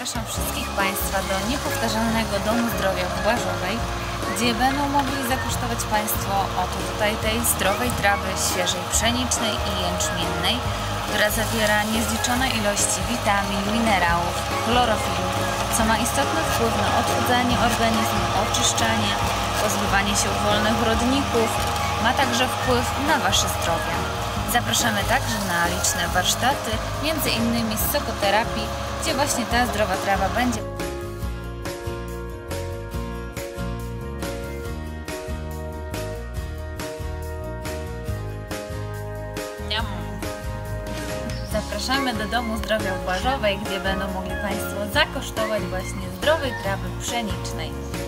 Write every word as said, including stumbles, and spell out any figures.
zapraszam wszystkich Państwa do niepowtarzalnego Domu Zdrowia w Błażowej, gdzie będą mogli zakosztować Państwo oto tutaj tej zdrowej trawy świeżej pszenicznej i jęczmiennej, która zawiera niezliczone ilości witamin, minerałów, chlorofilu, co ma istotny wpływ na odchudzanie organizmu, oczyszczanie, pozbywanie się wolnych rodników, ma także wpływ na Wasze zdrowie. Zapraszamy także na liczne warsztaty, między innymi z sokoterapii, gdzie właśnie ta zdrowa trawa będzie Zapraszamy do Domu Zdrowia w Błażowej, gdzie będą mogli Państwo zakosztować właśnie zdrowej trawy pszenicznej.